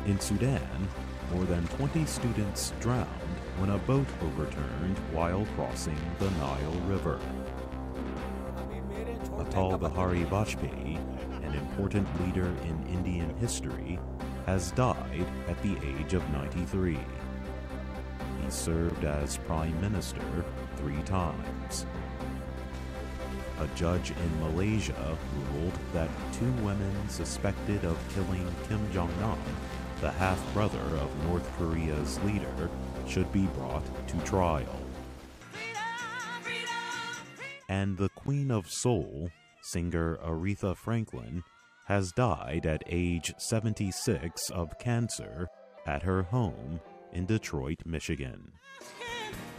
In Sudan, more than 20 students drowned when a boat overturned while crossing the Nile River. Atal Bihari Vajpayee, an important leader in Indian history, has died at the age of 93. He served as Prime Minister 3 times. A judge in Malaysia ruled that 2 women suspected of killing Kim Jong-nam, the half-brother of North Korea's leader, should be brought to trial. And the Queen of Soul, singer Aretha Franklin, has died at age 76 of cancer at her home in Detroit, Michigan.